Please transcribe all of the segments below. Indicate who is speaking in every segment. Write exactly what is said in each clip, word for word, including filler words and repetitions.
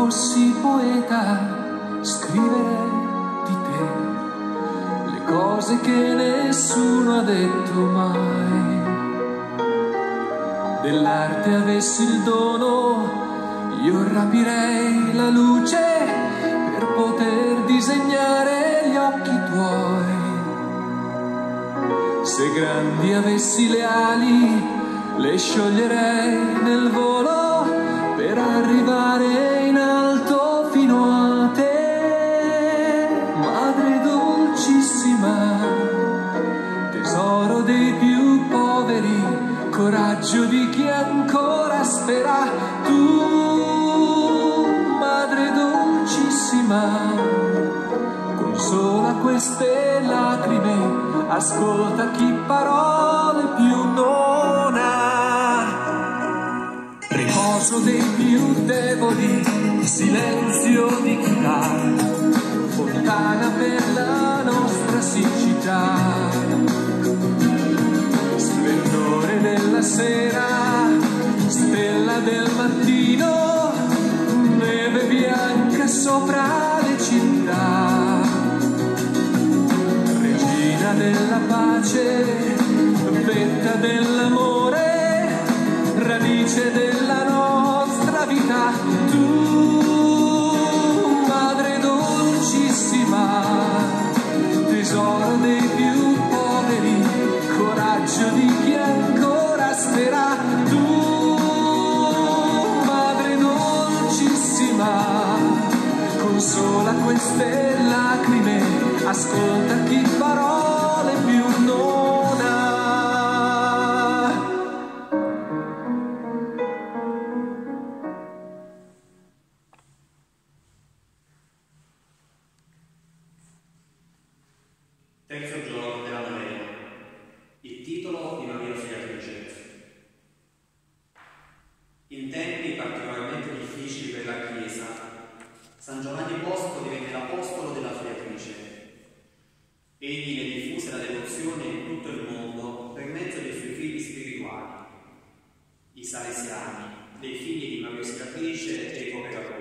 Speaker 1: fossi poeta, scriverei di te le cose che nessuno ha detto mai. Dell'arte avessi il dono, io rapirei la luce per poter disegnare gli occhi tuoi. Se grandi avessi le ali, le scioglierei nel volo per arrivare in alto fino a te. Madre dolcissima, tesoro dei più poveri, coraggio di chi ancora spera. Tu, madre dolcissima, consola queste lacrime, ascolta chi parole più non ha. Riposo dei più deboli, silenzio di chi dà, fontana per la nostra siccità. Splendore della sera, stella del mattino, neve bianca sopra le città. Regina della pace, vetta dell'amore, radice della nostra vita. Tu, madre dolcissima, tesoro dei più poveri, coraggio di chi ancora spera. Tu, madre dolcissima, consola queste lacrime, ascolta chi parole più non ha.
Speaker 2: Terzo giorno della novena. Il titolo di Maria Auxiliatrice. In tempi particolarmente difficili per la Chiesa, San Giovanni Bosco divenne l'apostolo dell'Auxiliatrice. Egli ne diffuse la devozione in tutto il mondo per mezzo dei suoi figli spirituali, i salesiani, dei figli di Maria Auxiliatrice e i cooperatori.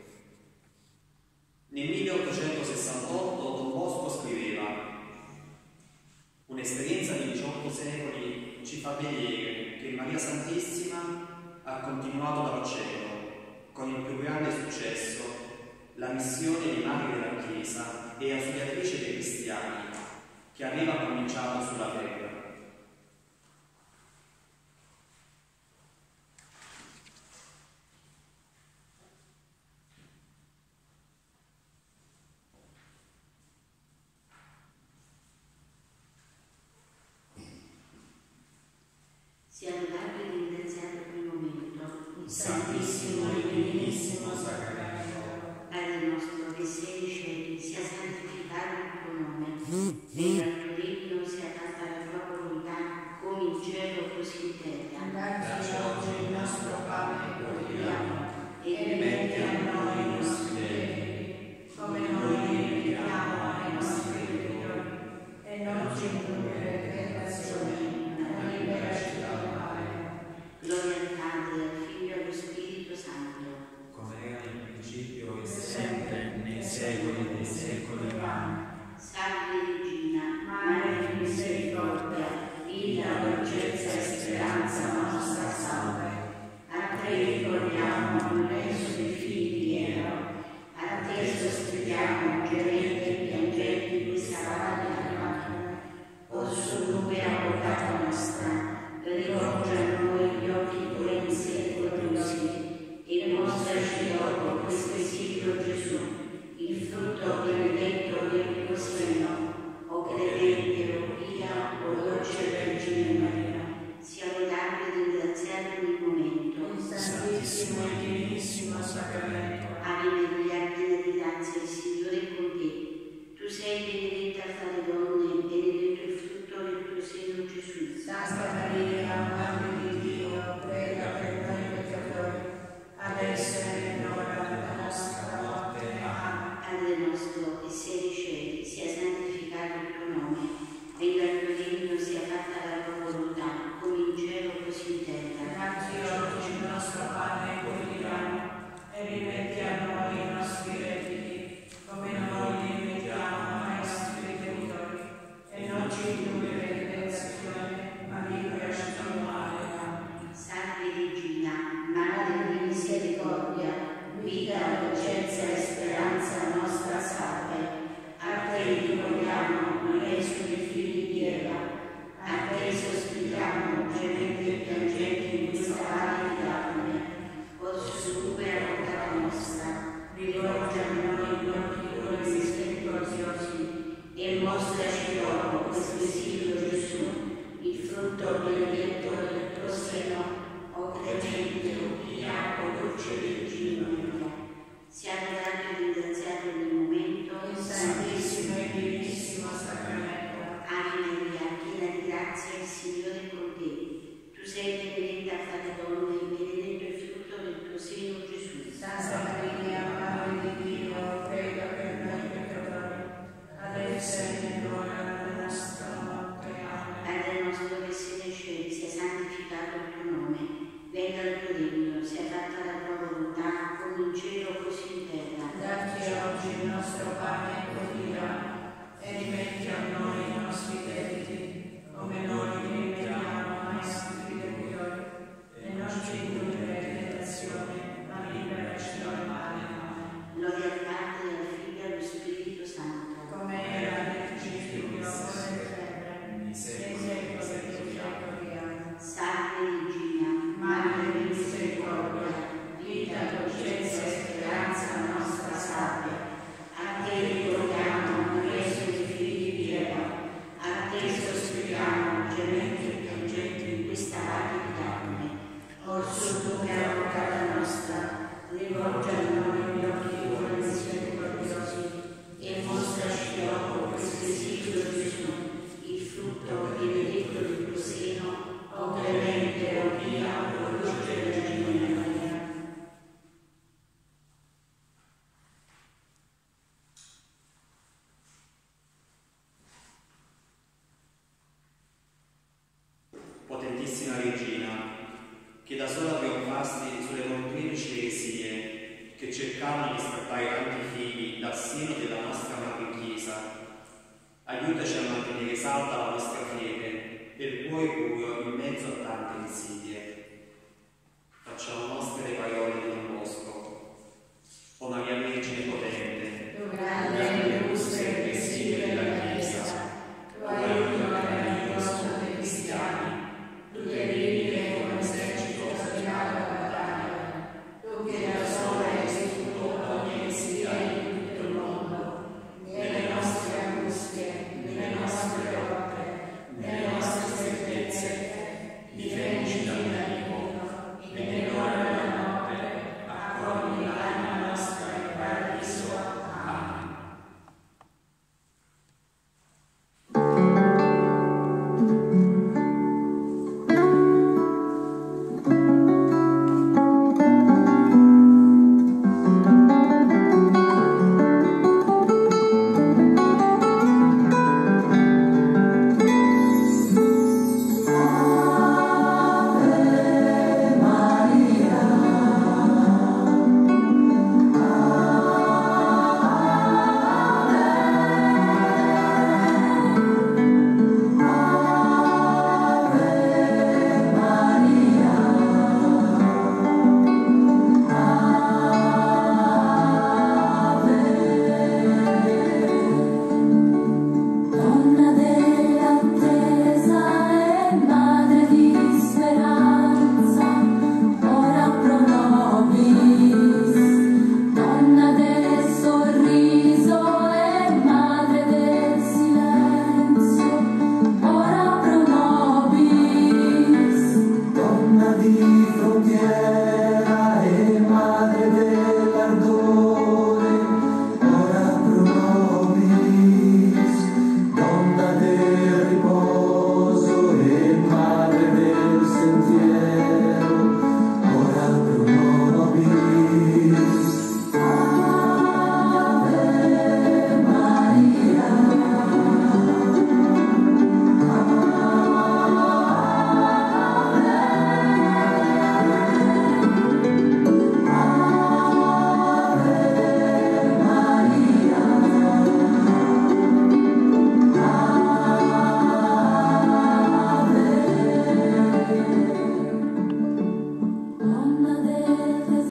Speaker 2: Nel milleottocentosessantotto Don Bosco scriveva: un'esperienza di diciotto secoli ci fa vedere che Maria Santissima ha continuato dal cielo, con il più grande successo, la missione di Madre della Chiesa e Ausiliatrice dei cristiani, che aveva cominciato sulla terra.
Speaker 3: Sia lodato e ringraziato quel momento,
Speaker 4: il Santissimo e Divinissimo Sacramento.
Speaker 3: Padre nostro che sei nei cieli, sia santificato il tuo nome, venga il tuo regno, sia fatta la tua volontà, come in cielo così in terra.
Speaker 4: Dacci oggi il nostro pane quotidiano
Speaker 3: e
Speaker 4: e rimetti a noi i nostri debiti, come noi rimettiamo ai nostri debitori, e non ci indurre in tentazione, ma liberaci dal male.
Speaker 3: Gloria al Padre, al Figlio e allo Spirito Santo,
Speaker 4: Come era nel principio e sempre, nei secoli dei secoli. Amen.
Speaker 3: Salve Regina,
Speaker 4: Madre di misericordia, vita, dolcezza e speranza nostra salve. A te ricordiamo il reso dei figli di Eva, a te sospiriamo, gementi e piangenti di questa valley. O
Speaker 3: nostro che sei nei cieli, sia santificato il tuo nome, venga il tuo regno, sia fatta la tua volontà, come in cielo così in terra.
Speaker 4: Dacci oggi il nostro pane quotidiano e rimetti a noi i nostri debiti, come noi rimettiamo ai nostri debitori, e non ci indurre in tentazione, ma liberaci dal male. Amen.
Speaker 3: Gloria al Padre, al Figlio e allo Spirito Santo,
Speaker 4: come era nel principio, ora e sempre, nei secoli dei secoli. Amen.
Speaker 3: Salve Regina,
Speaker 4: Madre di misericordia, vita, dolcezza e speranza nostra salve. A te ricordiamo, reso i figli di Eva, a te sospiriamo, gementi e piangenti in questa valle di lacrime. Orso tu che avvocata nostra, rivolgi a noi gli occhi tuoi misericordiosi e mostraci dopo questo esilio Gesù, il frutto benedetto del tuo seno, o clemente, o pia, o luce Vergine Maria.
Speaker 2: Potentissima Regina, che da sola trionfasti sulle molteplici eresie che cercavano di strappare tanti figli dal seno della nostra Madre Chiesa, aiutaci a mantenere salda la nostra fede e il cuore puro